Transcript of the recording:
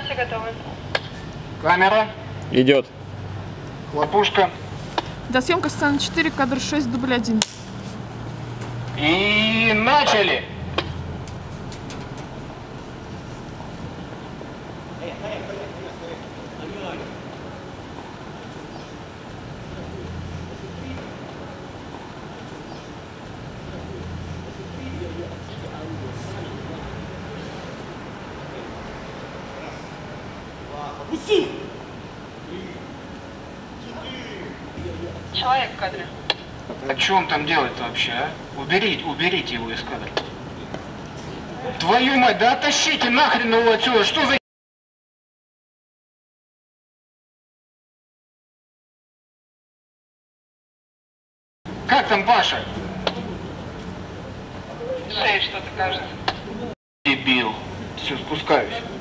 Снимайте, готовы. Камера. Идет. Хлопушка. Да, съемка сцены 4, кадр 6, дубль 1. И начали. Человек в кадре. А что он там делает вообще, а? Уберите его из кадра. Твою мать, да оттащите нахрен его отсюда, что за... Как там Паша? Шея что-то кажется. Дебил. Все, спускаюсь.